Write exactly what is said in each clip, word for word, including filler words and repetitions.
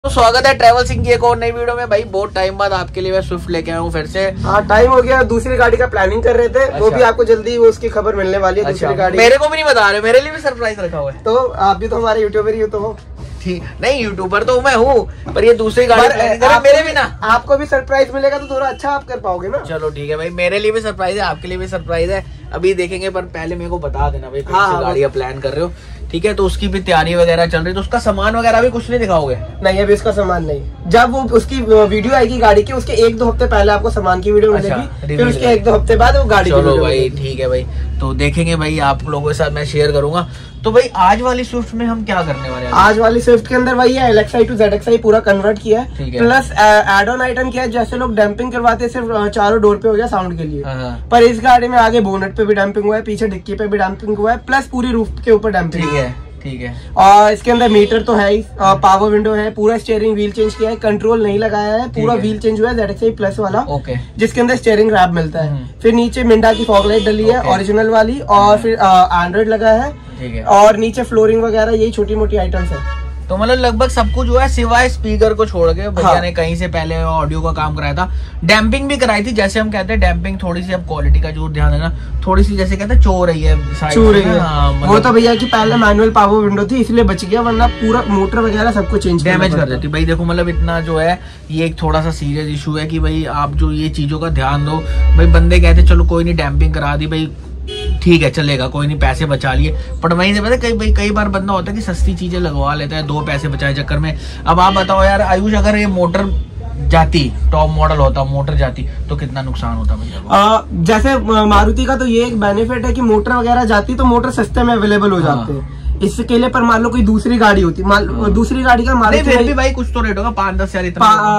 तो स्वागत है ट्रैवल सिंह की एक और नई वीडियो में। भाई बहुत टाइम बाद आपके लिए मैं स्विफ्ट लेके आया हूँ फिर से। हाँ टाइम हो गया, दूसरी गाड़ी का प्लानिंग कर रहे थे। अच्छा। वो भी आपको जल्दी वो उसकी खबर मिलने वाली है। अच्छा। दूसरी गाड़ी मेरे को भी नहीं बता रहे, मेरे लिए भी सरप्राइज रखा हुआ है। तो आप भी तो हमारे यूट्यूबर ही हो। तो ठीक नहीं, यूट्यूबर तो मैं हूँ पर ये दूसरी गाड़ी मेरे भी ना, आपको भी सरप्राइज मिलेगा तो थोड़ा अच्छा आप कर पाओगे ना। चलो ठीक है भाई, मेरे लिए भी सरप्राइज है, आपके लिए भी सरप्राइज है, अभी देखेंगे। पर पहले मेरे को बता देना भाई कौन सी गाड़ी का प्लान कर रहे हो, ठीक है? तो उसकी भी तैयारी वगैरह चल रही है, तो उसका सामान वगैरह भी कुछ नहीं दिखाओगे? नहीं अभी उसका सामान नहीं, जब वो उसकी वीडियो आएगी गाड़ी की उसके एक दो हफ्ते पहले आपको सामान की वीडियो मिलेगी, फिर उसके एक दो हफ्ते बाद वो गाड़ी। चलो भाई ठीक है भाई, तो देखेंगे भाई, आप लोगों के साथ मैं शेयर करूंगा। तो भाई आज वाली स्विफ्ट में हम क्या करने वाले हैं? आज वाली स्विफ्ट के अंदर वही है, L X I to Z X I पूरा कन्वर्ट किया है, प्लस एड ऑन आइटम किया है। जैसे लोग डैम्पिंग करवाते हैं सिर्फ चारों डोर पे हो गया साउंड के लिए, पर इस गाड़ी में आगे बोनट पे भी डैम्पिंग हुआ है, पीछे डिक्की पे भी डैम्पिंग हुआ है, प्लस पूरी रूफ के ऊपर डैम्पिंग है। ठीक है। और इसके अंदर मीटर तो है ही, पावर विंडो है, पूरा स्टीयरिंग व्हील चेंज किया है, कंट्रोल नहीं लगाया है, पूरा व्हील चेंज हुआ है जेड एक्स आई प्लस वाला, ओके, जिसके अंदर स्टीयरिंग रैप मिलता है। फिर नीचे मिंडा की फॉग लाइट डली है ओरिजिनल वाली, और फिर एंड्रॉइड लगा है, और नीचे फ्लोरिंग वगैरह यही छोटी मोटी आइटम्स है। तो मतलब लगभग सब कुछ जो है सिवाय स्पीकर को छोड़ के भैया हाँ। ने कहीं से पहले ऑडियो का काम कराया था, डैम्पिंग भी कराई थी। जैसे हम कहते हैं डैम्पिंग थोड़ी सी, अब क्वालिटी का जो ध्यान देना, थोड़ी सी जैसे कहते हैं चो रही है, चो रही है। हाँ, मतलब वो तो भैया की पहले मैनुअल पावर विंडो थी इसलिए बच गया, वरना पूरा मोटर वगैरह सबको चेंज डैमेज कर देती। भाई देखो मतलब इतना जो है ये एक थोड़ा सा सीरियस इशू है कि भाई आप जो ये चीजों का ध्यान दो। भाई बंदे कहते चलो कोई नहीं डैम्पिंग करा दी भाई, ठीक है चलेगा, कोई नहीं पैसे बचा लिए, बट वहीं से पता कई भाई कई बार बंदा होता है कि सस्ती चीजें लगवा लेता है दो पैसे बचाए चक्कर में। अब आप बताओ यार आयुष, अगर ये मोटर जाती, टॉप मॉडल होता, मोटर जाती तो कितना नुकसान होता भैया? जैसे मारुति का तो ये एक बेनिफिट है कि मोटर वगैरह जाती तो मोटर सस्ते में अवेलेबल हो जाते हैं। इसके लिए पर मान लो कोई दूसरी गाड़ी होती, दूसरी गाड़ी का मारुति फिर भी भाई कुछ तो रेट होगा, पाँच दस हजार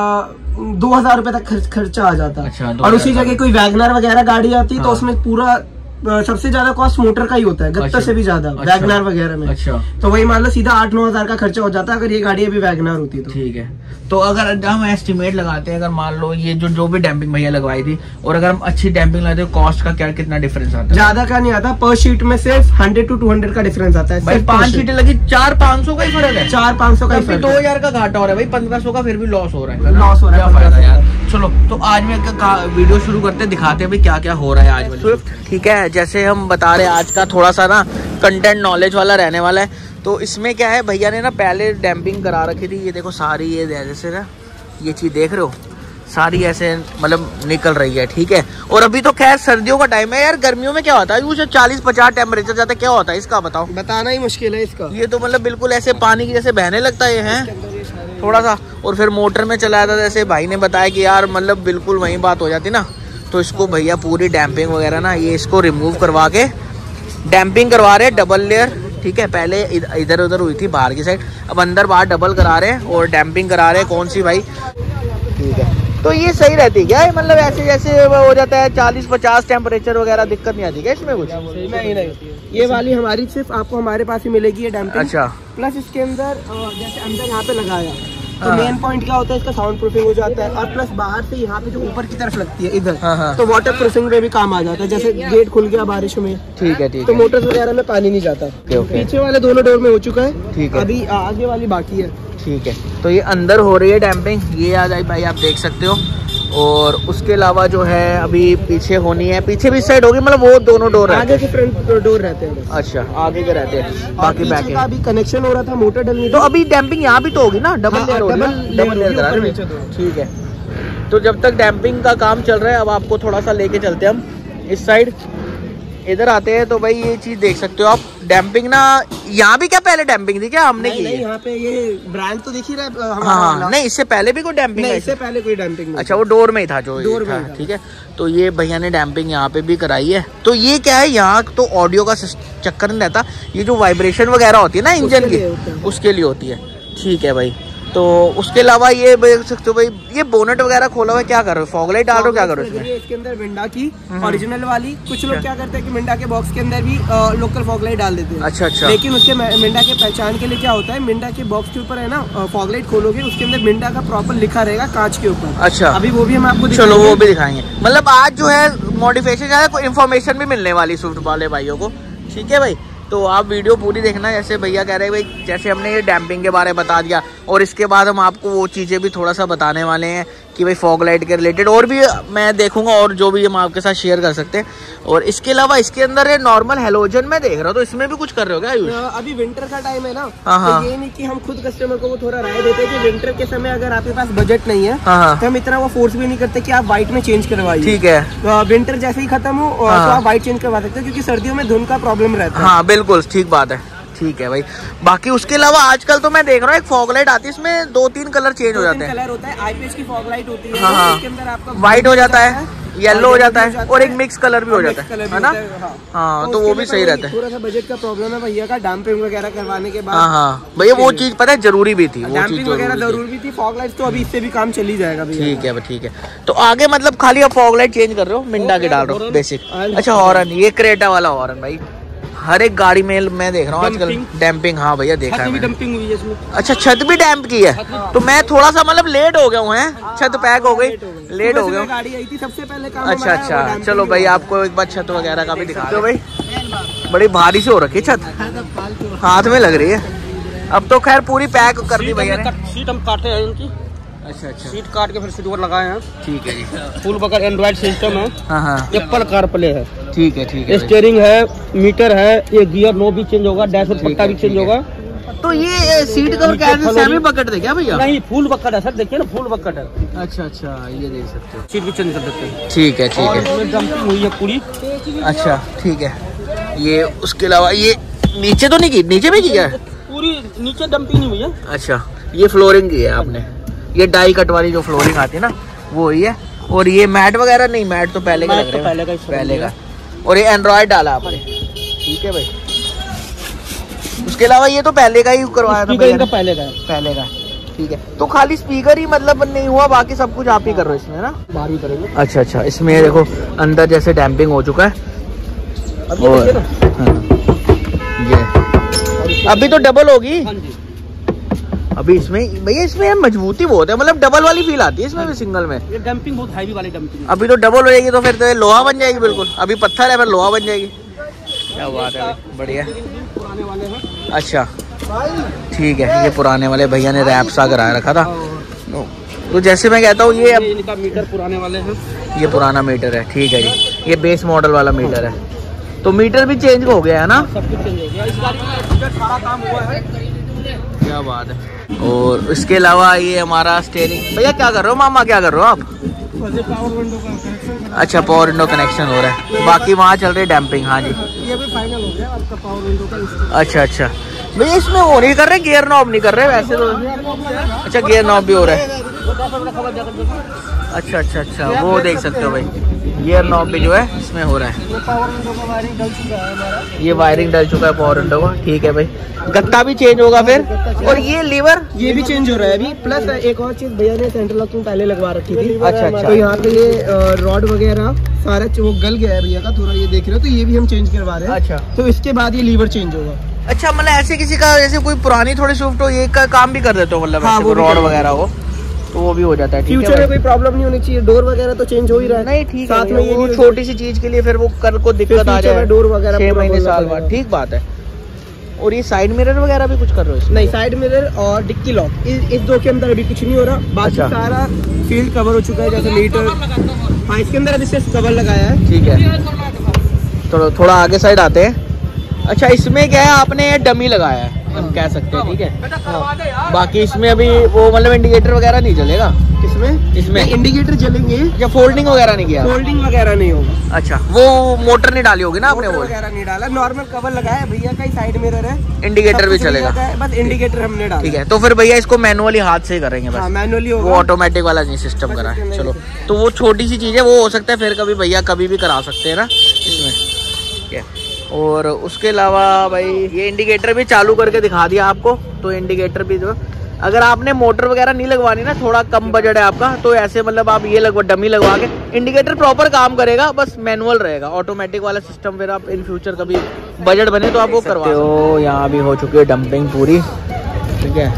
इतना दो हजार रुपए तक खर्च खर्चा आ जाता है। अच्छा, और उसी जगह कोई वैगनर वगैरह गाड़ी आती तो उसमें पूरा सबसे ज्यादा कॉस्ट मोटर का ही होता है, गत्ता अच्छा, से भी ज्यादा अच्छा, वैगनर वगैरह में। अच्छा। तो वही मान लो सीधा आठ नौ हजार का खर्चा हो जाता है अगर ये गाड़ी अभी वैगनर होती तो। ठीक है। तो अगर हम एस्टिमेट लगाते हैं, अगर मान लो ये जो जो भी डैम्पिंग भैया लगवाई थी और अगर हम अच्छी डैम्पिंग लगाते हैं, कॉस्ट का क्या कितना डिफरेंस आता है? ज्यादा का नहीं आता, पर शीट में सिर्फ हंड्रेड टू टू हंड्रेड का डिफरेंस आता है। भाई पांच शीटें लगी, चार पाँच सौ का ही फर्क है, चार पाँच सौ का ही दो हजार का घाटा हो रहा है भाई, पंद्रह सौ का फिर भी लॉस हो रहा है, लॉस हो रहा है फायदा यार। चलो तो आज में वीडियो शुरू करते, दिखाते हैं भाई क्या क्या हो रहा है आज वाली स्विफ्ट। ठीक है, जैसे हम बता रहे हैं आज का थोड़ा सा ना कंटेंट नॉलेज वाला रहने वाला है। तो इसमें क्या है, भैया ने ना पहले डैम्पिंग करा रखी थी, ये देखो सारी ये जैसे ना ये चीज देख रहे हो सारी ऐसे मतलब निकल रही है, ठीक है। और अभी तो खैर सर्दियों का टाइम है यार, गर्मियों में क्या होता है ये चालीस पचास टेम्परेचर जाता है, क्या होता है इसका बताओ? बताना ही मुश्किल है इसका। ये तो मतलब बिल्कुल ऐसे पानी की जैसे बहने लगता है, है थोड़ा सा। और फिर मोटर में चला जाता, जैसे भाई ने बताया कि यार मतलब बिल्कुल वही बात हो जाती ना। तो इसको भैया पूरी डैम्पिंग वगैरह ना ये इसको रिमूव करवा के डैम्पिंग करवा रहे हैं डबल लेयर, ठीक है। पहले इधर उधर हुई थी बाहर की साइड, अब अंदर बाहर डबल करा रहे हैं और डैम्पिंग करा रहे हैं। कौन सी भाई? ठीक है। तो ये सही रहती है क्या, मतलब ऐसे जैसे हो जाता है चालीस पचास टेम्परेचर वगैरह, दिक्कत नहीं आती क्या इसमें कुछ? नहीं नहीं, ये वाली हमारी सिर्फ आपको हमारे पास ही मिलेगी ये डैम्पिंग। अच्छा। प्लस इसके अंदर जैसे अंदर यहाँ पे लगाया तो मेन पॉइंट क्या होता है, इसका साउंड प्रूफिंग हो जाता है, और प्लस बाहर से यहाँ पे जो ऊपर की तरफ लगती है इधर, तो वाटर प्रूफिंग में भी काम आ जाता है। जैसे गेट खुल गया बारिश में, ठीक है ठीक है, तो मोटर्स वगैरह में पानी नहीं जाता। पीछे वाले दोनों डोर में हो चुका है, ठीक है, अभी आगे वाली बाकी है। ठीक है, तो ये अंदर हो रही है डैम्पिंग, ये आ जाए भाई आप देख सकते हो। और उसके अलावा जो है अभी पीछे होनी है, पीछे भी साइड होगी, मतलब वो दोनों डोर आगे के फ्रंट डोर रहते हैं। अच्छा, आगे के रहते हैं, बाकी बैक का अभी कनेक्शन हो रहा था, मोटर डलनी। तो अभी डैम्पिंग यहाँ भी तो होगी ना, डबल लेयर होगी, डबल लेयर करा रहे हैं। ठीक है, तो जब तक डैम्पिंग का काम चल रहा है, अब आपको थोड़ा सा लेके चलते हैं हम इस साइड, इधर आते हैं। तो भाई ये चीज देख सकते हो आप, डैम्पिंग ना यहाँ भी क्या पहले डैम्पिंग थी क्या हमने की? यहाँ पे ये ब्रांड तो दिख ही रहा है। हाँ, नहीं इससे पहले भी कोई डैम्पिंग नहीं, इससे पहले कोई डैम्पिंग नहीं। अच्छा, वो डोर में ही था जो डोर में, ठीक है। तो ये भैया ने डैम्पिंग यहाँ पे भी कराई है। तो ये क्या है, यहाँ तो ऑडियो का चक्कर नहीं रहता, ये जो वाइब्रेशन वगैरह होती है ना इंजन की, उसके लिए होती है। ठीक है भाई, तो उसके अलावा ये देख सकते हो भाई, ये बोनेट वगैरह खोला हुआ है, क्या कर रहे हो? फॉग लाइट डाल रहे हो, क्या कर रहे हो इसमें? इसके अंदर मिंडा की ओरिजिनल वाली, कुछ लोग क्या करते हैं कि मिंडा के बॉक्स के अंदर भी लोकल फॉग लाइट डाल देते हैं। अच्छा अच्छा। लेकिन उसके मिंडा के पहचान के लिए क्या होता है, मिंडा के बॉक्स के ऊपर है ना फॉग लाइट खोलोगे, उसके अंदर मिंडा का प्रॉपर लिखा रहेगा कांच के ऊपर। अच्छा, अभी वो भी हम आपको चलो वो भी दिखाएंगे। मतलब आज जो है मॉडिफिकेशन इन्फॉर्मेशन भी मिलने वाली स्विफ्ट वाले भाइयों को, ठीक है भाई। तो आप वीडियो पूरी देखना। जैसे भैया कह रहे हैं भाई, जैसे हमने ये डैम्पिंग के बारे में बता दिया, और इसके बाद हम आपको वो चीज़ें भी थोड़ा सा बताने वाले हैं कि भाई फॉग लाइट के रिलेटेड और भी मैं देखूंगा, और जो भी हम आपके साथ शेयर कर सकते हैं। और इसके अलावा इसके अंदर ये नॉर्मल हेलोजन में देख रहा हूँ, तो इसमें भी कुछ कर रहे हो क्या आयुष? अभी विंटर का टाइम है ना, हाँ, तो ये नहीं कि हम खुद कस्टमर को वो थोड़ा राय देते हैं कि विंटर के समय अगर आपके पास बजट नहीं है, हाँ, तो हम इतना वो फोर्स भी नहीं करते कि आप व्हाइट में चेंज करवाइए। ठीक है, विंटर जैसे ही खत्म हो तो आप व्हाइट चेंज करवा सकते हो, क्योंकि सर्दियों में धुंध का प्रॉब्लम रहता है। हाँ बिल्कुल ठीक बात है। ठीक है भाई, बाकी उसके अलावा आजकल तो मैं देख रहा हूँ एक फॉग लाइट आती है, इसमें दो तीन कलर चेंज हो जाते हैं। कलर होता है, आईपीएस की फॉग लाइट होती है। हाँ, हाँ। इसके अंदर आपका व्हाइट हो जाता है, येलो हो जाता है, और एक मिक्स कलर भी हो जाता है, है ना? हाँ, तो वो भी सही रहता है। थोड़ा सा बजट का प्रॉब्लम है भैया का, डैम्पिंग वगैरह करवाने के बाद। हाँ हाँ भैया, वो चीज पता है जरूरी भी थी, वो चीज वगैरह जरूरी भी थी। फॉग लाइट तो अभी इससे भी काम चल ही जाएगा भैया। ठीक है ठीक है। तो आगे मतलब खाली आप फॉग लाइट चेंज कर रहे हो, मिंडा के डाल रहे हो बेसिक। अच्छा, हॉर्न, ये क्रेटा वाला हॉर्न भाई हर एक गाड़ी में मैं देख रहा हूँ आजकल डैम्पिंग। हाँ भैया देखा है, डंपिंग हुई है इसमें। अच्छा, छत भी डैम्प की है। तो मैं थोड़ा सा मतलब लेट हो गया हूँ, है छत पैक हो गई, लेट हो गया। गाड़ी आई थी सबसे पहले काम। अच्छा अच्छा, चलो भाई आपको एक बार छत वगैरह का भी दिखा दो भाई। बड़ी भारी से हो रखी है छत, हाथ में लग रही है। अब तो खैर पूरी पैक कर दी भैया ने। सीट हम काटे हैं इनकी। अच्छा अच्छा, सीट काट के फिर सीट पर लगाए हैं। ठीक है जी। फुल बकर एंड्रॉइड सिस्टम है। हाँ हाँ, एप्पल कार प्ले है। ठीक है ठीक है। स्टीयरिंग है, मीटर है, ये गियर नो भी चेंज होगा, डैशबोर्ड पट्टा भी चेंज होगा। तो ये सीट कवर कैसे सेमी बकेट थे क्या भैया? नहीं, फुल बकेट है सर, देखिए ना, फुल बकेट है। अच्छा अच्छा, ये देख सकते हो। सीट भी चेंज कर देते हैं। ठीक है ठीक है। इसमें डंपिंग हुई है पूरी। अच्छा ठीक है। ये उसके अलावा ये नीचे तो नहीं की, नीचे भी की है पूरी, नीचे डंपिंग नहीं हुई है। अच्छा, ये फ्लोरिंग की है आपने, ये डाई कट वाली जो फ्लोरिंग आती है ना वो ही है। और ये मैट वगैरह नहीं, मैट तो पहले का लग रहा है, पहले का पहले का। और ये एंड्रॉइड डाला आपने, ठीक है भाई। उसके अलावा ये तो पहले का ही करवाया था इनका, पहले का पहले का ठीक है। तो खाली स्पीकर ही मतलब नहीं हुआ, बाकी सब कुछ आप ही कर रहे हो इसमें ना? बाहर भी करेंगे। अच्छा अच्छा, इसमें देखो अंदर जैसे डैम्पिंग हो चुका है। अब ये देखिए ना, हाँ, ये अभी तो डबल होगी। हाँ जी। अभी इसमें भैया, इसमें मजबूती बहुत है, मतलब डबल वाली फील आती है इसमें भी, सिंगल में। ये डंपिंग बहुत हैवी वाली डंपिंग। अभी तो डबल हो जाएगी तो फिर तो लोहा बन जाएगी बिल्कुल। अभी पत्थर है, फिर लोहा बन जाएगी। क्या बात है, बढ़िया। पुराने वाले हैं। अच्छा ठीक है, ये पुराने वाले भैया ने रैप सा करा रखा था। तो जैसे मैं कहता हूँ, ये अब इनका मीटर पुराने वाले हैं। ये पुराना मीटर है, ठीक है जी। ये बेस मॉडल वाला मीटर है, तो मीटर भी चेंज हो गया है ना? सब कुछ चेंज हो गया इस गाड़ी में, सारा काम हुआ है। क्या बात है। और इसके अलावा ये हमारा स्टीयरिंग। भैया क्या कर रहे हो, मामा क्या कर रहे हो आप? पावर विंडो का कनेक्शन। अच्छा, पावर विंडो कनेक्शन हो रहा है, बाकी वहाँ चल रही है डैम्पिंग। हाँ जी, ये भी फाइनल हो गया आपका पावर विंडो का। अच्छा अच्छा भैया, इसमें वो नहीं कर रहे, गियर नॉब नहीं कर रहे वैसे तो? अच्छा, गियर नॉब भी हो रहा है। अच्छा अच्छा अच्छा, वो देख सकते हो भाई, गियर नॉब भी जो है इसमें हो रहा है। पावर विंडो का वायरिंग डल चुका है हमारा। ये वायरिंग डल चुका है पावर विंडो का, ठीक है भाई। गत्ता भी चेंज होगा फिर, और ये लीवर ये भी चेंज हो रहा है अभी। प्लस एक और चीज, भैया ने सेंट्रल लॉकिंग पहले लगवा रखी थी। अच्छा अच्छा, तो यहाँ पे ये रॉड वगैरह सारा वो गल गया है भैया का थोड़ा, ये देख रहे हो, तो ये भी हम चेंज करवा रहे हैं। अच्छा, तो इसके बाद ये लीवर चेंज होगा। अच्छा, मतलब ऐसे किसी का जैसे कोई पुरानी थोड़ी स्विफ्ट हो, ये का काम भी कर देते हो मतलब? हाँ, वो रॉड वगैरह हो तो वो भी हो जाता है। फ्यूचर में कोई प्रॉब्लम नहीं होनी चाहिए। डोर वगैरह तो चेंज हो ही रहा है। नहीं ठीक है, साथ में ये वो छोटी सी चीज के लिए फिर वो कर को दिक्कत आ जाए, डोर वगैरह छह महीने साल बाद, ठीक बात है। और ये साइड मिरर वगैरह भी कुछ कर रहे हो? नहीं, साइड मिरर और डिक्की लॉक, इस दो के अंदर अभी कुछ नहीं हो रहा। बाकी सारा फील्ड कवर हो चुका है, जैसे मीटर। हाँ, इसके अंदर अभी सिर्फ कवर लगाया है। ठीक है, तो थोड़ा आगे साइड आते हैं। अच्छा, इसमें क्या है, आपने डमी लगाया है हम कह सकते हैं, ठीक है। हाँ। बाकी इसमें अभी वो मतलब इंडिकेटर वगैरह नहीं चलेगा इसमें? इसमें इंडिकेटर चलेंगे, या फोल्डिंग वगैरह नहीं किया? फोल्डिंग वगैरह नहीं होगा। अच्छा, वो मोटर नहीं डाली होगी ना आपने? वो वगैरह नहीं डाला, नॉर्मल कवर लगाया भैया का ही, साइड मिरर है, इंडिकेटर भी चलेगा, बस इंडिकेटर हमने डाला। ठीक है, तो फिर भैया इसको मैनुअली हाथ से ही करेंगे बस? मैनुअली होगा, वो ऑटोमेटिक वाला नहीं सिस्टम करा है। चलो, तो वो छोटी सी चीज है, वो हो सकता है फिर कभी भैया कभी भी करा सकते हैं ना इसमें, ठीक है। और उसके अलावा भाई ये इंडिकेटर भी चालू करके दिखा दिया आपको, तो इंडिकेटर भी जो अगर आपने मोटर वगैरह नहीं लगवानी ना, थोड़ा कम बजट है आपका, तो ऐसे मतलब आप ये लगवा डमी लगवा के, इंडिकेटर प्रॉपर काम करेगा, बस मैनुअल रहेगा, ऑटोमेटिक वाला सिस्टम फिर आप इन फ्यूचर कभी बजट बने तो आप वो करवा सकते हो। यहाँ भी हो चुकी है डंपिंग पूरी, ठीक है।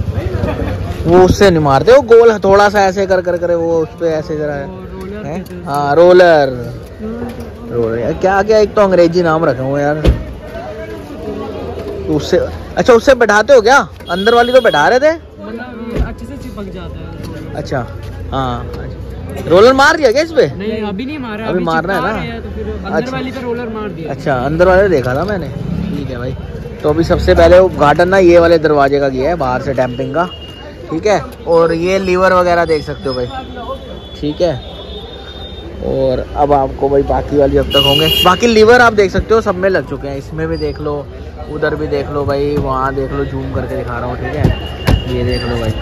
वो उससे नहीं मारते, वो गोल थोड़ा सा ऐसे कर कर करे वो उस पर ऐसे जरा है, हाँ रोलर। रोलर क्या क्या, एक तो अंग्रेजी नाम रखे हुए यार, तो उससे अच्छा उससे बैठाते हो क्या? अंदर वाली तो बैठा रहे थे, अच्छे से चिपक जाता है। अच्छा हाँ, रोलर मार दिया क्या इस पे? नहीं अभी नहीं मारा, अभी, अभी मारना है ना है तो फिर अंदर अच्छा वाली पे रोलर मार दिया। अच्छा अंदर वाले देखा था मैंने, ठीक है भाई। तो अभी सबसे पहले उद्घाटन ना ये वाले दरवाजे का किया है बाहर से डैम्पिंग का, ठीक है। और ये लीवर वगैरह देख सकते हो भाई, ठीक है। और अब आपको भाई बाकी वाली जब तक होंगे, बाकी लीवर आप देख सकते हो सब में लग चुके हैं। इसमें भी देख लो, उधर भी देख लो भाई, वहाँ देख लो, जूम करके दिखा रहा हूँ, ठीक है। ये देख लो भाई,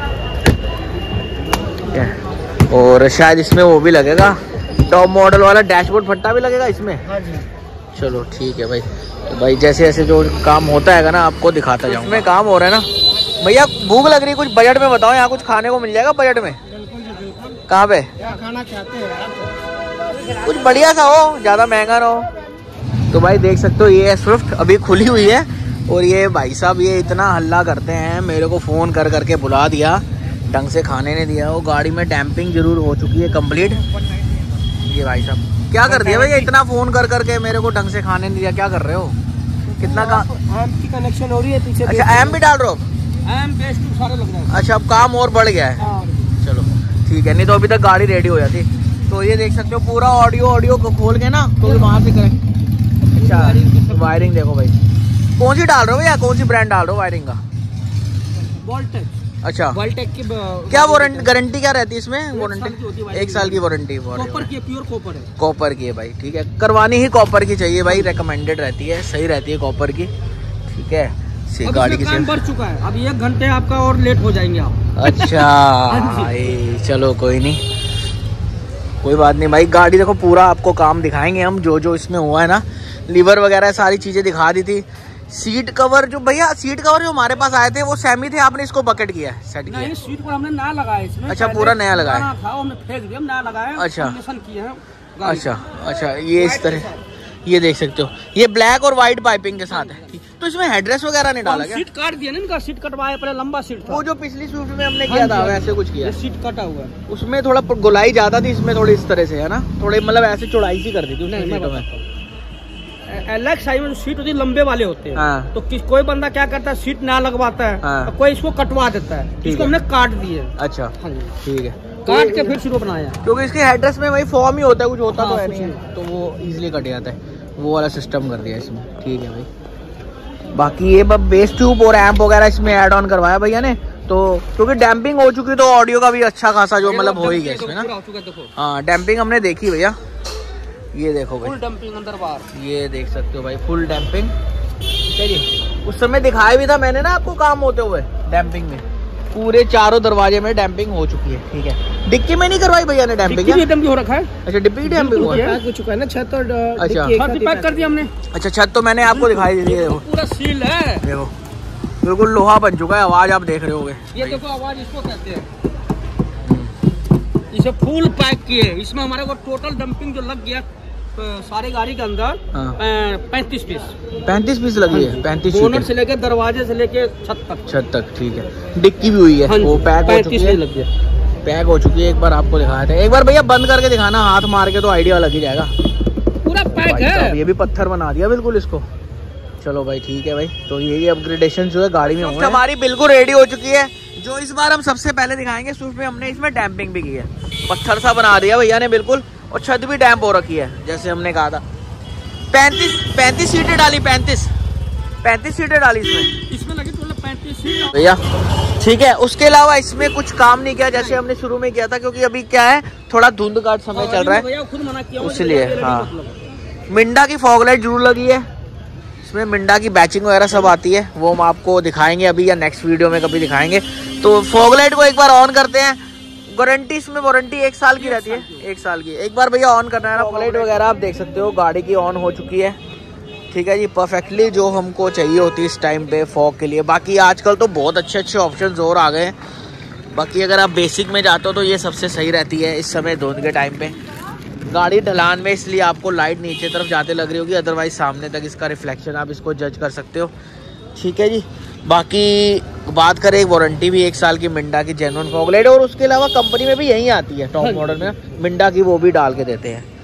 ठीक है। और शायद इसमें वो भी लगेगा, टॉप मॉडल वाला डैशबोर्ड फट्टा भी लगेगा इसमें। हाँ जी चलो ठीक है भाई। तो भाई जैसे जैसे जो काम होता है ना आपको दिखाता जाऊँ। इसमें काम हो रहा है ना भैया, भूख लग रही है, कुछ बजट में बताओ, यहाँ कुछ खाने को मिल जाएगा बजट में? कहाँ पे खाना चाहते हैं? कुछ बढ़िया सा हो, ज़्यादा महंगा ना हो। तो भाई देख सकते हो ये है स्विफ्ट, अभी खुली हुई है। और ये भाई साहब ये इतना हल्ला करते हैं, मेरे को फ़ोन कर करके बुला दिया, ढंग से खाने नहीं दिया। वो गाड़ी में डैम्पिंग जरूर हो चुकी है कंप्लीट। ये भाई साहब क्या कर दिया भैया, इतना फ़ोन कर करके मेरे को ढंग से खाने नहीं दिया, क्या कर रहे हो? कितना का एम की कनेक्शन हो रही है पीछे। अच्छा एम भी डाल रहे हो? एम बेस टू सारे लग रहा है। अच्छा अब काम और बढ़ गया है। चलो ठीक है, नहीं तो अभी तक गाड़ी रेडी हो जाती। तो ये देख सकते हो पूरा ऑडियो ऑडियो को खोल के ना, तो वहाँ से करें। अच्छा वायरिंग देखो भाई, कौन सी डाल रहे हो भैया, कौन सी ब्रांड डाल रहे हो वायरिंग का? वोल्टेक। अच्छा वोल्टेक की क्या वारंटी गारंटी क्या रहती है इसमें? वारंटी एक साल की वारंटी। कॉपर की, प्योर कॉपर है। कॉपर की है भाई, ठीक है। करवानी ही कॉपर की चाहिए भाई, रेकमेंडेड रहती है, सही रहती है कॉपर की, ठीक है। अब गाड़ी की काम बढ़ चुका है, अब एक घंटे आपका और लेट हो जाएंगे आप। अच्छा चलो कोई नहीं, कोई बात नहीं भाई। गाड़ी देखो पूरा आपको काम दिखाएंगे हम, जो जो इसमें हुआ है ना, लीवर वगैरह सारी चीजें दिखा दी थी। सीट कवर जो भैया, सीट कवर जो हमारे पास आए थे वो सेमी थे, आपने इसको बकेट किया है, सेट किया है? नहीं, सीट कवर हमने नया लगाया इसमें। अच्छा पूरा नया लगाया था, हमने फेंक दिया, नया लगाया। अच्छा किए हैं। अच्छा अच्छा ये इस तरह, ये देख सकते हो ये ब्लैक और व्हाइट पाइपिंग के साथ है। तो इसमें हेडरेस्ट वगैरह नहीं डाला क्या? सीट काट दिया ना इनका, सीट कटवाया, पहले लंबा सीट था। वो जो पिछली स्विफ्ट में हमने किया था वैसे कुछ किया? सीट कटा हुआ है, उसमें थोड़ा गोलाई ज्यादा थी, इसमें थोड़ी इस तरह से है ना, थोड़े मतलब ऐसे चौड़ाई सी कर दी थी। अलग साइड में सीट होती है, लंबे वाले होते हैं। हाँ। तो किस कोई बंदा क्या करता है, सीट ना लगवाता है। हाँ। कोई इसको कटवा देता है, इसको हमने काट दिए। अच्छा ठीक है, काट के फिर शुरू बनाया, क्योंकि इसके हेडरेस्ट में वही फॉर्म ही होता है, कुछ होता तो है नहीं, तो वो इजीली कट जाता है। वो वाला सिस्टम कर दिया इसमें, ठीक है भाई। बाकी ये बेस ट्यूब और एम्प वगैरह इसमें ऐड ऑन करवाया भैया ने, तो क्योंकि डैम्पिंग हो चुकी तो ऑडियो का भी अच्छा खासा जो मतलब हो ही गया इसमें ना। हाँ डैम्पिंग हमने देखी भैया, ये देखो भाई, फुल डंपिंग अंदर बाहर, ये देख सकते हो भाई, फुल डैम्पिंग। चलिए उस समय दिखाया भी था मैंने ना आपको काम होते हुए डैम्पिंग में, पूरे चारों दरवाजे में डैम्पिंग हो चुकी है, ठीक है। डिक्की में नहीं करवाई भैया ने डैम्पिंग? डिक्की हो रखा है। अच्छा डिप्पी डैम्पिंग हुआ है, हो चुका है ना, छत और अच्छा पैक कर दिया हमने। अच्छा छत तो मैंने आपको दिखाई दी थी, पूरा सील है, देखो बिल्कुल लोहा बन चुका है। आवाज आप देख रहे होगे, ये देखो आवाज इसको कहते हैं। इसे फुल पैक किए, इसमें हमारे को टोटल डंपिंग जो लग गया सारी गाड़ी के अंदर पैंतीस पीस पैंतीस पीस लगी है। पैंतीस बोनट से लेके दरवाजे से लेके छत तक, छत तक, ठीक है। डिक्की भी हुई है, वो पैक हो चुकी है, लग गया पैक हो चुकी है। एक बार आपको दिखाया था, एक बार भैया बंद करके दिखाना, हाथ मार के तो आइडिया लग ही जाएगा। पूरा पैक है, ये भी पत्थर बना दिया बिल्कुल इसको। चलो भाई ठीक है भाई, तो यही अपग्रेडेशन जो है गाड़ी में हुआ है। हमारी बिल्कुल रेडी हो चुकी है। जो इस बार हम सबसे पहले दिखाएंगे स्विफ्ट में, हमने इसमें डैम्पिंग भी की है, पत्थर सा बना दिया भैया ने बिल्कुल, और छत भी डैम्प हो रखी है जैसे हमने कहा था। पैंतीस पैंतीस सीटें डाली, पैंतीस पैंतीस सीटें डाली इसमें, इसमें लगी टोटल पैंतीस सीट भैया, ठीक है। उसके अलावा इसमें कुछ काम नहीं किया जैसे हमने शुरू में किया था, क्योंकि अभी क्या है थोड़ा धुंध का समय चल रहा है, इसलिए। हाँ मिंडा की फॉग लाइट जरूर लगी है इसमें, मिंडा की बैचिंग वगैरह सब आती है, वो हम आपको दिखाएंगे अभी या नेक्स्ट वीडियो में कभी दिखाएंगे। तो फॉग लाइट को एक बार ऑन करते हैं, गारंटी इसमें वारंटी एक साल की रहती है, एक साल की। एक बार भैया ऑन करना है ना, फॉग लाइट वगैरह आप देख सकते हो गाड़ी की ऑन हो चुकी है, ठीक है जी, परफेक्टली जो हमको चाहिए होती है इस टाइम पे फॉग के लिए। बाकी आजकल तो बहुत अच्छे अच्छे ऑप्शंस और आ गए हैं, बाकी अगर आप बेसिक में जाते हो तो ये सबसे सही रहती है इस समय धुंध के टाइम पे। गाड़ी ढलान में इसलिए आपको लाइट नीचे तरफ जाते लग रही होगी, अदरवाइज सामने तक इसका रिफ्लेक्शन आप इसको जज कर सकते हो, ठीक है जी। बाकी बात करें वारंटी भी एक साल की मिंडा की जेन्युइन फॉग लाइट, और उसके अलावा कंपनी में भी यही आती है टॉप मॉडल में मिंडा की, वो भी डाल के देते हैं,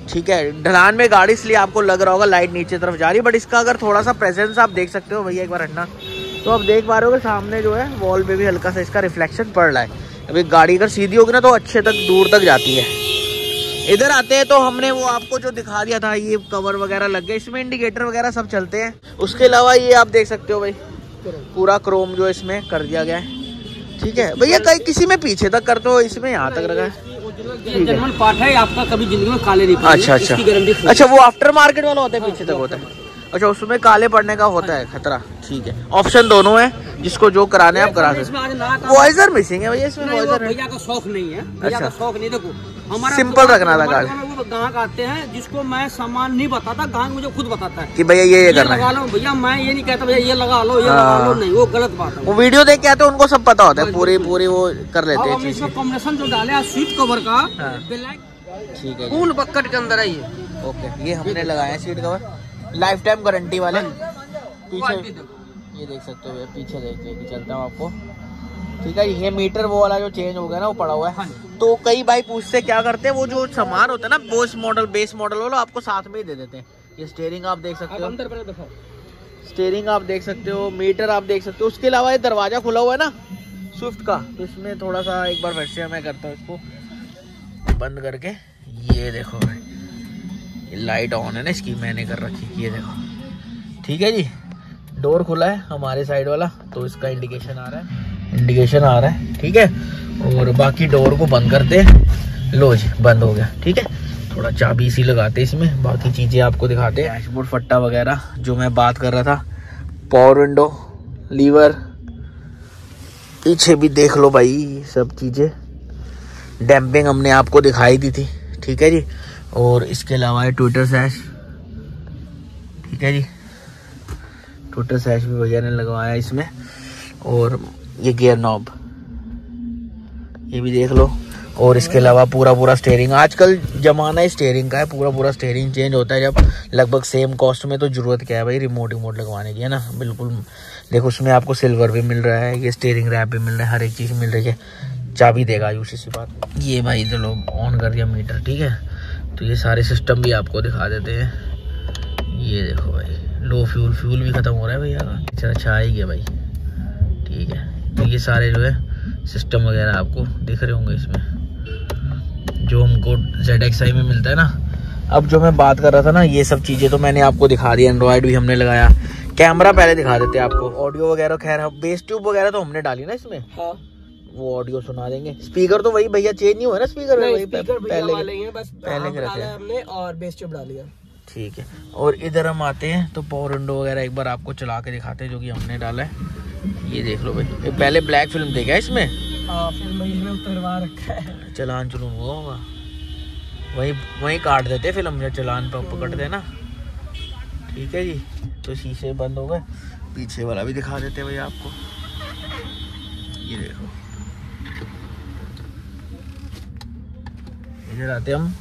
ठीक है, ढलान में गाड़ी इसलिए आपको लग रहा होगा लाइट नीचे तरफ जा रही है, बट इसका अगर थोड़ा सा प्रेजेंस आप देख सकते हो भैया एक बार हटना, तो आप देख पा रहे हो कि सामने जो है वॉल पे भी हल्का सा इसका रिफ्लेक्शन पड़ रहा है। अभी गाड़ी अगर सीधी होगी ना तो अच्छे तक दूर तक जाती है। इधर आते हैं तो हमने वो आपको जो दिखा दिया था, ये कवर वगैरह लग गए, इसमें इंडिकेटर वगैरह सब चलते हैं। उसके अलावा ये आप देख सकते हो भाई पूरा क्रोम जो इसमें कर दिया गया है। ठीक है भैया, कहीं किसी में पीछे तक करते हो, इसमें यहाँ तक लगा है। जर्मन पार्ट है आपका, कभी जिंदगी में काले नहीं पड़ेंगे। अच्छा अच्छा अच्छा, वो आफ्टर मार्केट वाला होता है, पीछे तक होता है। अच्छा, उसमें काले पड़ने का होता है खतरा। ठीक है, ऑप्शन दोनों है, जिसको जो कराने आप करा सकते। वॉइजर मिसिंग है भैया इसमें, वॉइजर भैया का शौक नहीं है, भैया का शौक नहीं। देखो हमारा सिंपल रखना था गाड़ी। वो ग्राहक आते हैं जिसको मैं सामान नहीं बताता, ग्राहक मुझे खुद बताता है कि भैया ये ये करना लगा लो। भैया मैं ये नहीं कहता भैया ये लगा लो, ये लगा लो, नहीं, वो गलत बात है। वो वीडियो देख के आते हैं, उनको सब पता होता है, पूरी पूरी वो कर लेते हैं। इसमें कॉम्बिनेशन जो डाले सीट कवर का, ठीक है, फुल बकेट के अंदर है ये। ओके, ये हमने लगाया है seat cover, life time guarantee वाले। पीछे ये देख सकते हो, पीछे देख के चलता हूँ आपको। ठीक है, ये मीटर वो वाला जो चेंज हो गया ना, वो पड़ा हुआ है। तो कई भाई पूछते क्या करते हैं, वो जो सामान होता है ना बेस मॉडल बेस मॉडल वाला आपको साथ में ही दे देते हैं। ये स्टीयरिंग आप देख सकते हो, स्टीयरिंग आप देख सकते हो, मीटर आप देख सकते हो। उसके अलावा ये दरवाजा खुला हुआ है ना स्विफ्ट का, तो इसमें थोड़ा सा एक बार फिर से मैं करता हूँ इसको बंद करके। ये देखो ये लाइट ऑन है ना इसकी, मैंने कर रखी, ये देखो। ठीक है जी, डोर खुला है हमारे साइड वाला, तो इसका इंडिकेशन आ रहा है, इंडिकेशन आ रहा है। ठीक है, और बाकी डोर को बंद करते हैं। लो जी, बंद हो गया। ठीक है, थोड़ा चाबी इसी लगाते इसमें, बाकी चीजें आपको दिखाते हैं। डैशबोर्ड फट्टा वगैरह जो मैं बात कर रहा था, पावर विंडो, लीवर, पीछे भी देख लो भाई सब चीजें। डैम्पिंग हमने आपको दिखाई दी थी। ठीक है जी, और इसके अलावा है ट्विटर सैश। ठीक है जी, ट्विटर सैश भी भैया ने लगवाया इसमें। और ये गियर नॉब ये भी देख लो। और इसके अलावा पूरा पूरा स्टीयरिंग, आजकल जमाना है स्टीयरिंग का है, पूरा पूरा स्टीयरिंग चेंज होता है जब लगभग सेम कॉस्ट में, तो जरूरत क्या है भाई रिमोट रिमोट लगवाने की, है ना। बिल्कुल देखो, उसमें आपको सिल्वर भी मिल रहा है, ये स्टीयरिंग रैप भी मिल रहा है, हर एक चीज़ मिल रही है। चाबी देगा आयुष, इसी बात। ये भाई चलो ऑन कर दिया मीटर। ठीक है, तो ये सारे सिस्टम भी आपको दिखा देते हैं। ये देखो भाई, लो फ्यूल फ्यूल भी खत्म हो रहा है भैया का। अच्छा अच्छा आ ही गया भाई। ठीक है, तो ये सारे जो है सिस्टम वगैरह आपको दिख रहे होंगे इसमें, जो हमको जेड एक्स आई में मिलता है ना। अब जो मैं बात कर रहा था ना, ये सब चीज़ें तो मैंने आपको दिखा दी। एंड्रॉयड भी हमने लगाया, कैमरा पहले दिखा देते हैं आपको, ऑडियो वगैरह खैर बेस ट्यूब वगैरह तो हमने डाली ना इसमें। हाँ, वो ऑडियो सुना देंगे। स्पीकर तो वही भैया चेंज नहीं हुआ ना, स्पीकर वही पहले वाले हैं, बस पहले के रखे हमने, और बेस ट्यूब डाली है। ठीक है, और इधर हम आते हैं तो पावर विंडो वगैरह एक बार आपको चला के दिखाते हैं, जो कि हमने डाला है। ये देख लो भाई, ये पहले ब्लैक फिल्म देखा है इसमें। हाँ, फिल्म में उतरवा रखा है, चलान चलून हुआ होगा, वही वही काट देते फिल्म जब चलान पर पकड़ते हैं ना। ठीक है जी, तो शीशे बंद हो गए, पीछे वाला भी दिखा देते हैं भाई आपको। ये देखो, इधर आते हम,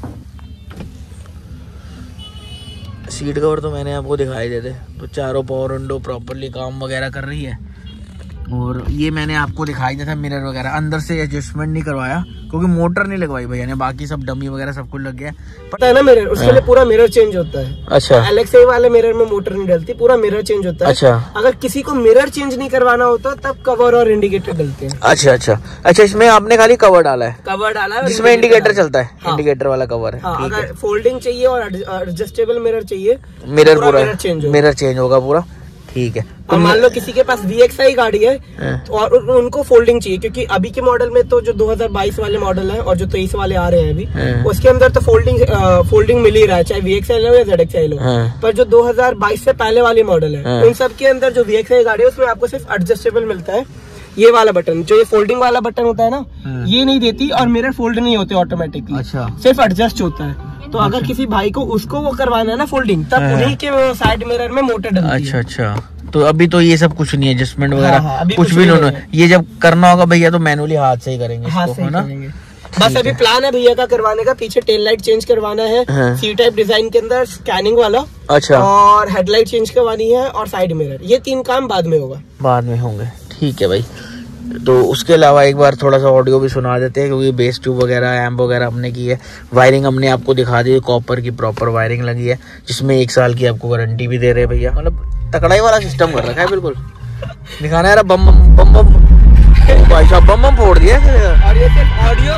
सीट कवर तो मैंने आपको दिखाई देते, तो चारों पावर विंडो प्रॉपरली काम वगैरह कर रही है। और ये मैंने आपको दिखाई दिया था मिरर वगैरह, अंदर से एडजस्टमेंट नहीं करवाया क्योंकि मोटर नहीं लगवाई भैया ने, बाकी सब डमी वगैरह सब कुछ लग गया। पता है ना मिरर, उसके लिए पूरा मिरर चेंज होता है। अच्छा, एलेक्सा वाले मिरर में मोटर नहीं डलती, पूरा मिरर चेंज होता है। अच्छा, अगर किसी को मिरर चेंज नहीं करवाना होता तब कवर और इंडिकेटर डलते हैं। अच्छा अच्छा अच्छा, इसमें आपने खाली कवर डाला है, कवर डाला है जिसमें इंडिकेटर चलता है। हाँ, इंडिकेटर वाला कवर है। हाँ, अगर फोल्डिंग चाहिए और एडजस्टेबल मिरर चाहिए, मिरर पूरा मिरर चेंज होगा पूरा। ठीक है, तो मान लो किसी के पास वी एक्स आई गाड़ी है और उनको फोल्डिंग चाहिए, क्योंकि अभी के मॉडल में तो जो दो हज़ार बाईस वाले मॉडल है और जो तेईस वाले आ रहे हैं अभी, उसके अंदर तो फोल्डिंग फोल्डिंग मिल ही रहा है, चाहे वी एक्स आई लो या जेड एक्स आई लो। पर जो दो हज़ार बाईस से पहले वाले मॉडल है, उन सब के अंदर जो वी एक्स आई गाड़ी है उसमें आपको सिर्फ एडजस्टेबल मिलता है। ये वाला बटन, जो ये फोल्डिंग वाला बटन होता है ना, ये नहीं देती, और मिरर फोल्ड नहीं होते ऑटोमेटिकली। अच्छा, सिर्फ एडजस्ट होता है। तो अगर किसी भाई को उसको वो करवाना है ना फोल्डिंग, तब उन्हीं के साइड मिरर में मोटर डलती है। अच्छा अच्छा, तो अभी तो ये सब कुछ नहीं है, एडजस्टमेंट वगैरह हाँ, हाँ, कुछ, कुछ भी नहीं है। ये जब करना होगा भैया तो मैनुअली हाथ से ही करेंगे, हाथ से ही करेंगे। बस अभी प्लान है भैया का करवाने का, पीछे टेल लाइट चेंज करवाना है, सी टाइप डिजाइन के अंदर स्कैनिंग वाला। अच्छा, और हेडलाइट चेंज करवानी है और साइड मिरर, ये तीन काम बाद में होगा, बाद में होंगे। ठीक है भाई, तो उसके अलावा एक बार थोड़ा सा ऑडियो भी सुना देते हैं, क्योंकि बेस ट्यूब वगैरह एम्प वगैरह हमने की है। वायरिंग हमने आपको दिखा दी है, कॉपर की प्रॉपर वायरिंग लगी है, जिसमें एक साल की आपको वारंटी भी दे रहे हैं भैया। मतलब तकड़ाई वाला सिस्टम कर रखा है बिल्कुल। दिखाना यार बम बम बम बम भाई साहब बम बम फोड़ दिया। ऑडियो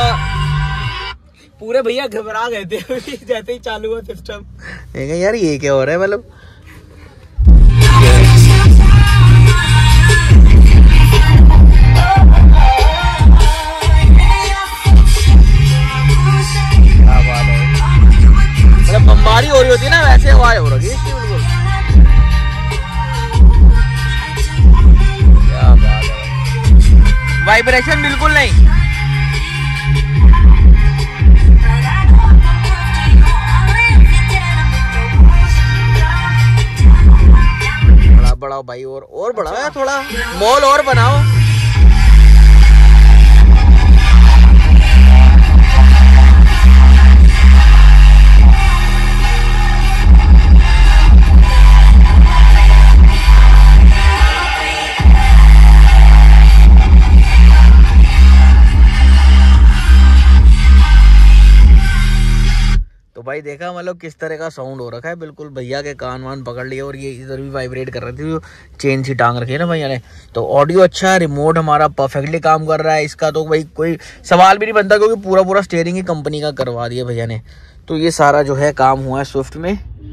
पूरे भैया घबरा गए थे जैसे ही चालू हुआ सिस्टम। देखा यार ये क्या हो रहा है, मतलब मतलब बमबारी हो रही होती है ना, वैसे आवाज हो रही है इसकी बिल्कुल। क्या बात है, वाइब्रेशन बिल्कुल नहीं। बड़ा बड़ा भाई, और और बड़ा है, थोड़ा मॉल और बनाओ। तो भाई देखा मतलब किस तरह का साउंड हो रखा है, बिल्कुल भैया के कान वान पकड़ लिए, और ये इधर भी वाइब्रेट कर रही थी, चेन सी टांग रखी है ना भैया ने। तो ऑडियो अच्छा है, रिमोट हमारा परफेक्टली काम कर रहा है, इसका तो भाई कोई सवाल भी नहीं बनता, क्योंकि पूरा पूरा स्टीयरिंग ही कंपनी का करवा दिया भैया ने। तो ये सारा जो है काम हुआ है स्विफ्ट में,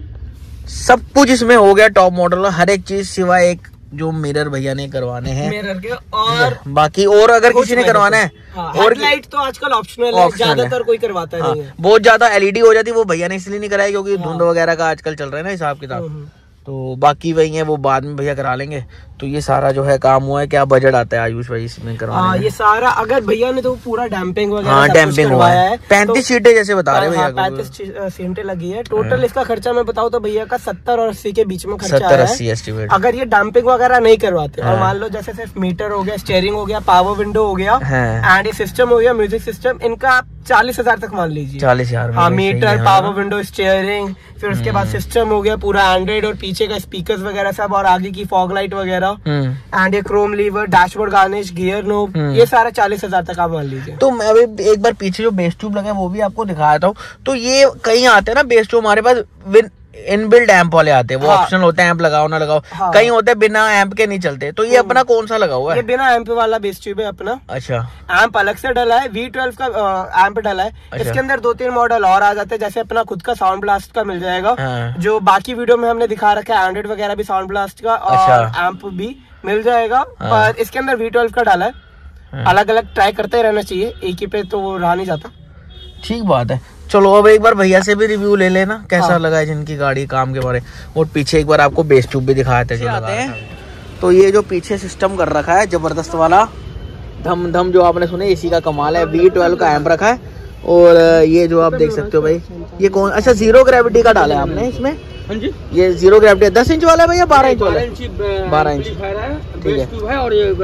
सब कुछ इसमें हो गया टॉप मॉडल, हर एक चीज सिवाय एक जो मिरर भैया ने करवाने हैं मिरर के, और बाकी और अगर किसी ने करवाना है हाँ, और लाइट तो आजकल ऑप्शनल है, ज्यादातर कोई करवाता हाँ, नहीं है। बहुत ज्यादा एलईडी हो जाती है, वो भैया ने इसलिए नहीं कराया क्योंकि धुंध वगैरह का आजकल चल रहा है ना हिसाब किताब। तो बाकी वही है, वो बाद में भैया करा लेंगे। तो ये सारा जो है काम हुआ है। क्या बजट आता है आयुष भाई इसमें करवाने में? ये सारा अगर भैया ने तो पूरा डैम्पिंग वगैरह हाँ, डैम्पिंग हुआ है, पैंतीस सीटें जैसे बता रहे भैया, पैंतीस सीटें लगी है टोटल। इसका खर्चा मैं बताऊँ तो भैया का सत्तर और अस्सी के बीच में खर्चा सत्तर अस्सी एस्टिमेट। अगर ये डैम्पिंग वगैरह नहीं करवाते और मान लो जैसे सिर्फ मीटर हो गया, स्टीयरिंग हो गया, पावर विंडो हो गया एंड ये सिस्टम हो गया म्यूजिक सिस्टम, इनका आप चालीस हजार तक मान लीजिए। चालीस हजार हाँ, मीटर, पावर विंडो, स्टीयरिंग, फिर उसके बाद सिस्टम हो गया पूरा एंड्रॉइड, और पीछे का स्पीकर्स वगैरह सब, और आगे की फॉग लाइट वगैरह, एंड ये chrome lever, dashboard garnish, gear knob, ये सारा चालीस हजार तक आप मान लीजिए। तो मैं अभी एक बार पीछे जो बेस ट्यूब लगा है वो भी आपको दिखाया था। तो ये कहीं आते हैं ना बेस ट्यूब हमारे पास विद इनबिल्ट एम्प वाले आते हैं, वो हाँ। ऑप्शनल होते हैं एम्प लगाओ ना लगाओ, हाँ। कहीं होते हैं बिना एम्प के नहीं चलते। तो ये अपना कौन सा लगा हुआ है? ये बिना एम्प वाला बेस ट्यूब है अपना। अच्छा, एम्प अलग से डला है, वी ट्वेल्व का एम्प डला है। अच्छा। इसके अंदर दो तीन मॉडल और आ जाते हैं, जैसे अपना खुद का साउंड ब्लास्ट का मिल जाएगा, हाँ। जो बाकी वीडियो में हमने दिखा रखा है एंड्रॉइड वगैरह भी साउंड ब्लास्ट का, और अच्छा। एम्प भी मिल जाएगा, हाँ। पर इसके अंदर वी ट्वेल्व का डाला है, हाँ। अलग अलग ट्राई करते रहना चाहिए, एक ही पे तो वो रहा नहीं जाता। ठीक बात है। चलो अब एक बार भैया से भी रिव्यू ले लेना कैसा हाँ। लगा है जिनकी गाड़ी काम के बारे। और पीछे एक बार आपको बेस ट्यूब भी दिखाए थे जो लगाते हैं। तो ये जो पीछे सिस्टम कर रखा है जबरदस्त वाला, धम धम जो आपने सुने, इसी का कमाल है। वी ट्वेल्व का एम्प रखा है, और ये जो आप देख सकते हो भाई, ये कौन, अच्छा जीरो ग्रेविटी का डाला है आपने इसमें? हाँ जी, ये जीरो ग्रेविटी दस इंच वाला है भैया, बारह इंच वाला है? बारह इंच, ठीक है। और ये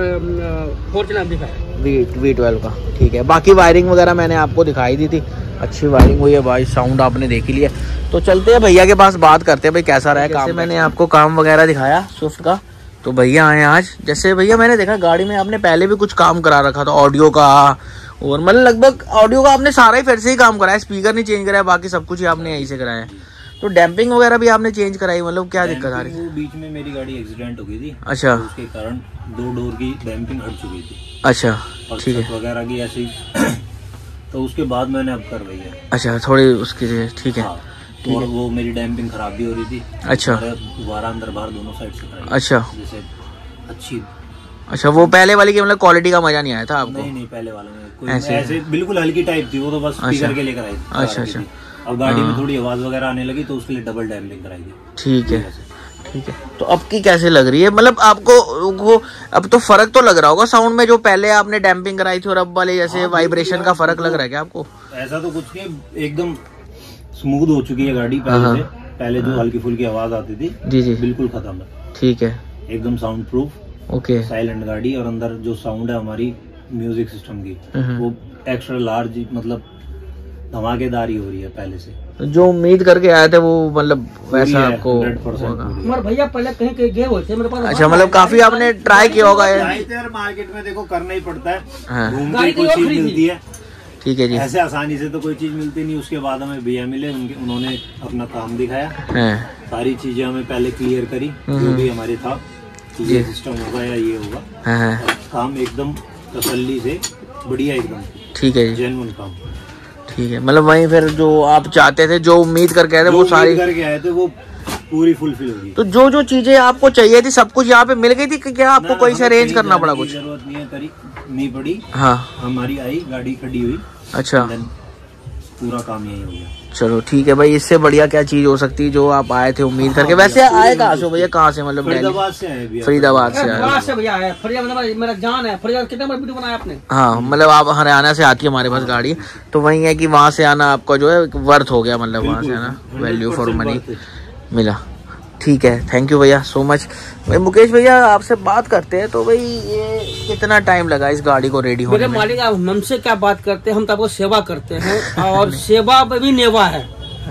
वी ट्वेल्व का, ठीक है। बाकी वायरिंग वगैरह मैंने आपको दिखाई दी थी, अच्छी वायरिंग हुई है भाई, साउंड आपने देख ही लिया। तो चलते हैं भैया के पास, बात करते हैं भाई कैसा रहा काम। मैंने आपको काम वगैरह दिखाया स्विफ्ट का, तो भैया आए आज। जैसे भैया मैंने देखा गाड़ी में आपने पहले भी कुछ काम करा रखा था ऑडियो का, और मतलब लगभग ऑडियो का आपने सारा ही फिर से ही काम कराया, स्पीकर नहीं चेंज कराया, बाकी सब कुछ ही आपने यहीं से कराया। तो डैम्पिंग वगैरह भी आपने चेंज कराई, मतलब क्या दिक्कत आ रही थी? बीच में मेरी गाड़ी एक्सीडेंट हो गई थी, अच्छा, तो उसके कारण दो डोर की डैम्पिंग हट चुकी थी। अच्छा, ठीक है, वगैरह की ऐसी तो उसके बाद मैंने अब करवाई है। अच्छा, थोड़ी उसकी, ठीक है, हाँ, तो और वो मेरी डैम्पिंग खराब भी हो रही थी। अच्छा, दोबारा अंदर बाहर दोनों साइड से कराई। अच्छा, जैसे अच्छी, अच्छा, वो पहले वाली की मतलब क्वालिटी का मजा नहीं आया था आपको? नहीं नहीं, पहले वाले में कोई ऐसे, ऐसे बिल्कुल हल्की टाइप थी, वो तो बस स्पीकर के लिए कराई थी। अच्छा अच्छा, अब गाड़ी में थोड़ी आवाज वगैरह आने लगी तो उसके लिए डबल डैम्पिंग कराई थी। ठीक है, ठीक है। तो अब की कैसे लग रही है, मतलब आपको वो अब तो फर्क तो लग रहा होगा साउंड में, जो पहले आपने डैम्पिंग कराई थी और अब वाले जैसे वाइब्रेशन का फर्क लग रहा है क्या आपको? ऐसा तो कुछ नहीं, एकदम स्मूथ हो चुकी है गाड़ी पहले से। पहले जो हल्की फुल्की आवाज आती थी, जी जी, बिल्कुल खत्म है। ठीक है, एकदम साउंड प्रूफ, ओके, साइलेंट गाड़ी। और अंदर जो साउंड है हमारी म्यूजिक सिस्टम की, वो एक्स्ट्रा लार्ज, मतलब धमाकेदार ही हो रही है पहले से। जो उम्मीद करके आए थे वो मतलब वैसा आपको होगा। भैया पहले कहीं कहीं गए हुए थे मेरे पास। अच्छा, मतलब काफी आपने ट्राई किया होगा ये। मार्केट में देखो करना ही पड़ता है, हाँ। घूमते कोई चीज मिलती है। ठीक है जी। ऐसे आसानी से तो कोई चीज मिलती नहीं। उसके बाद हमें भैया मिले, उनके उन्होंने अपना काम दिखाया, सारी चीजें हमें पहले क्लियर करी, जो भी हमारे था ये सिस्टम होगा या ये होगा, काम एकदम तसल्ली से बढ़िया एकदम। ठीक है जी, जेन्युइन काम। ठीक है, मतलब वहीं फिर जो आप चाहते थे, जो उम्मीद करके आए थे वो सारी करके आए थे वो पूरी फुलफिल होगी। तो जो जो चीजें आपको चाहिए थी सब कुछ यहाँ पे मिल गई थी कि क्या आपको कोई से अरेंज करना पड़ा? कुछ जरूरत नहीं है, करी नहीं पड़ी। हाँ, हमारी आई, गाड़ी खड़ी हुई। अच्छा, पूरा काम यही हो गया। चलो ठीक है भाई, इससे बढ़िया क्या चीज हो सकती है जो आप आए थे उम्मीद करके। वैसे आए कहाँ से भैया? कहाँ से? मतलब फरीदाबाद से आए। फरीदाबाद से आए भैया है। फरीदाबाद मेरा जान है। फरीदाबाद कितना बड़ा वीडियो बनाया आपने? हाँ, मतलब आप हरियाणा से आती है हमारे पास गाड़ी, तो वही है कि वहाँ से आना आपका जो है वर्थ हो गया, मतलब वहाँ से आना वैल्यू फॉर मनी मिला। ठीक है, थैंक यू भैया सो मच। भाई मुकेश भैया आपसे बात करते हैं, तो भाई ये कितना टाइम लगा इस गाड़ी को रेडी होने में? मेरे मालिक आप हमसे क्या बात करते हैं, हम तो आपको सेवा करते हैं और सेवा में भी नेवा है।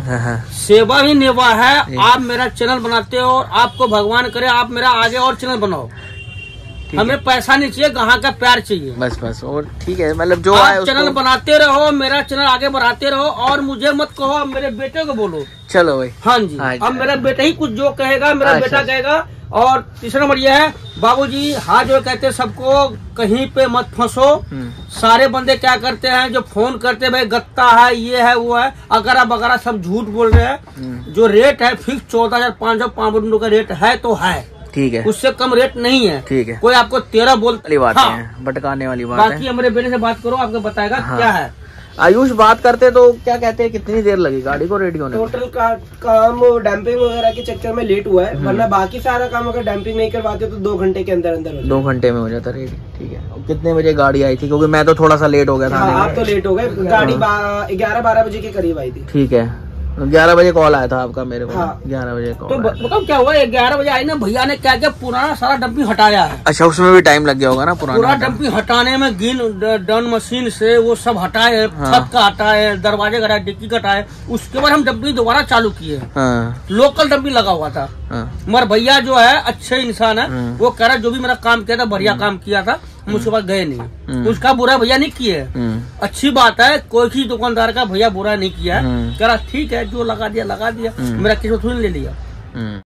सेवा भी नेवा है। आप मेरा चैनल बनाते हो और आपको भगवान करे आप मेरा आगे और चैनल बनाओ। हमें पैसा नहीं चाहिए, ग्राहक का प्यार चाहिए, बस बस। और ठीक है, मतलब जो आप चैनल बनाते रहो, मेरा चैनल आगे बढ़ाते रहो और मुझे मत कहो, अब मेरे बेटे को बोलो। चलो भाई। हाँ जी, अब मेरा बेटा ही कुछ जो कहेगा मेरा बेटा कहेगा। और तीसरा नंबर यह है, बाबूजी हाँ जो कहते हैं सबको कहीं पे मत फंसो। सारे बंदे क्या करते हैं, जो फोन करते हैं भाई गत्ता है, ये है वो है, अगर वगैरह सब झूठ बोल रहे हैं। जो रेट है फिक्स चौदह हजार पाँच सौ पाँच का रेट है तो है, ठीक है, उससे कम रेट नहीं है। ठीक है, कोई आपको तेरह बोलने वाली बात है, भटकाने वाली बात है। बाकी हमारे बेटे से बात करो, आपको बताएगा हाँ। क्या है। आयुष बात करते तो क्या कहते हैं, कितनी देर लगी गाड़ी को रेडी होने? टोटल का काम डंपिंग वगैरह के चक्कर में लेट हुआ है, वरना बाकी सारा काम अगर डंपिंग नहीं करवाते तो दो घंटे के अंदर अंदर दो घंटे में हो जाता रेडी। ठीक है, और कितने बजे गाड़ी आई थी? क्योंकि मैं तो थोड़ा सा लेट हो गया था। आप तो लेट हो गए, गाड़ी ग्यारह बारह बजे के करीब आई थी। ठीक है, ग्यारह बजे कॉल आया था आपका मेरे को। हाँ। ग्यारह बजे कॉल। तो बताओ क्या हुआ, ग्यारह बजे आई ना, भैया ने क्या किया, पुराना सारा डंपिंग हटाया है। अच्छा, उसमें भी टाइम लग गया होगा ना? पुराना पूरा डंपिंग हटाने में गिन डन मशीन से वो सब हटाए, हाँ। छत का हटाए, दरवाजे का हटाए, डिक्की का हटाए। उसके बाद हम डंपिंग दोबारा चालू किए। हाँ। लोकल डंपिंग लगा हुआ था। हाँ। मगर भैया जो है अच्छे इंसान है, हाँ। वो कह रहा जो भी मेरा काम किया था बढ़िया काम किया था, हम उसके बाद गए नहीं। तो उसका बुरा भैया नहीं किए, अच्छी बात है, कोई भी दुकानदार का भैया बुरा नहीं किया है। कह रहा ठीक है, जो लगा दिया लगा दिया, मेरा किसी थोड़ी ले लिया।